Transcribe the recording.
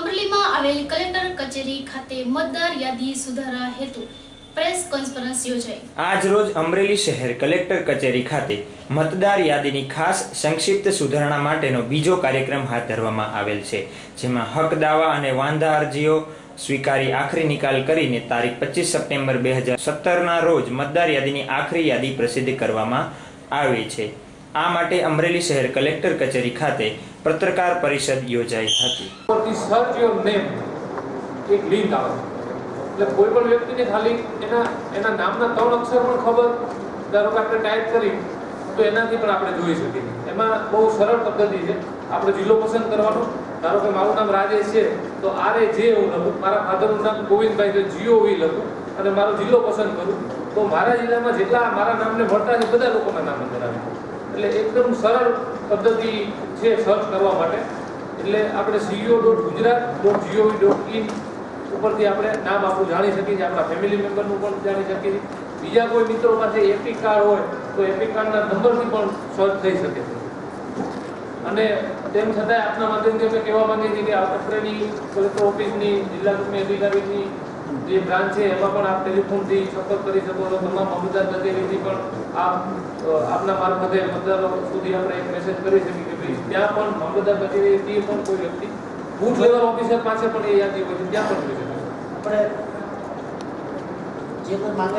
અમરેલીમાં આવેલી કલેક્ટર કચેરી ખાતે મતદાર યાદી સુધારા હેતુ પ્રેસ કોન્ફરન્સ યોજાઈ। આજ રોજ અમરેલી શહેર કલેક્ટર કચેરી ખાતે મતદાર યાદીની ખાસ સંક્ષિપ્ત સુધારણા માટેનો બીજો કાર્યક્રમ હાથ ધરવામાં આવેલ છે, જેમાં હક દાવા અને વાંધા અરજીઓ સ્વીકારી આખરી નિકાલ કરીને તારીખ 25 સપ્ટેમ્બર 2017ના રોજ મતદાર યાદીની આખરી યાદી પ્રસિદ્ધ કરવામાં આવી છે। આ માટે અમરેલી શહેર કલેક્ટર કચેરી ખાતે પત્રકાર પરિષદ યોજાઈ હતી। સર્ચ યોર નેમ એક લિંક આવે એટલે કોઈ પણ વ્યક્તિને ખાલી એના નામના 3 અક્ષર પણ ખબર, ધારો કે આપણે ટાઈપ કરી તો એનાથી પણ આપણે જોઈ શકીએ। એમાં બહુ સરળ પદ્ધતિ છે। આપણે જિલ્લો પસંદ કરવાનો, ધારો કે મારું નામ રાજેશ છે તો RAJ હું લખું, મારા ફાધરનું નામ ગોવિંદભાઈ છે GOV લખું અને મારો જિલ્લો પસંદ કરું તો મારા જિલ્લામાં જેટલા મારા નામને મળતા છે બધા લોકોના નામ અંદર આવે। એટલે એકદમ સરળ પદ્ધતિ છે સર્ચ કરવા માટે। એટલે આપણે ceo.gujarat.gov.in ઉપરથી આપણે નામ આપણું જાણી શકીએ છીએ, આપણા ફેમિલી મેમ્બરનું પણ જાણી શકીએ છીએ। બીજા કોઈ મિત્રો પાસે એપિક કાર્ડ હોય તો એપિક કાર્ડના નંબરથી પણ સર્ચ થઈ શકે છે। અને તેમ છતાં આપના માધ્યમથી અમે કહેવા માંગીએ છીએ કે અત્રેની કલેક્ટર ઓફિસની, જિલ્લા ચૂંટણી અધિકારીની જે બ્રાન્ચ છે એમાં પણ આપ ટેલિફોનથી સંપર્ક કરી શકો છો। તમામ મામલતદાર કચેરીથી પણ આપના મારફતે મતદારો સુધી આપણે એક મેસેજ કરી શકીએ કે ભાઈ ત્યાં પણ મામલતદાર કચેરીથી પણ કોઈ વ્યક્તિ બૂથ લેવલ ઓફિસર પાસે પણ એ યાદી હોય છે, ત્યાં પણ જોઈ શકે છે। આપણે જે કોઈ